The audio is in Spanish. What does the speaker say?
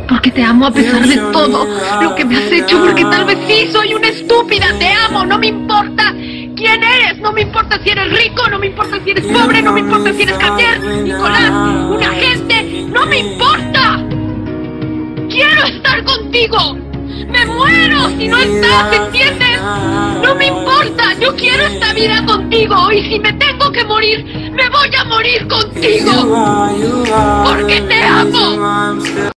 Porque te amo a pesar de todo lo que me has hecho, porque tal vez sí soy una estúpida, te amo, no me importa quién eres, no me importa si eres rico, no me importa si eres pobre, no me importa si eres Javier, Nicolás, un agente, no me importa. Quiero estar contigo. Me muero si no estás, ¿entiendes? No me importa, yo quiero esta vida contigo y si me tengo que morir, me voy a morir contigo. Porque te amo.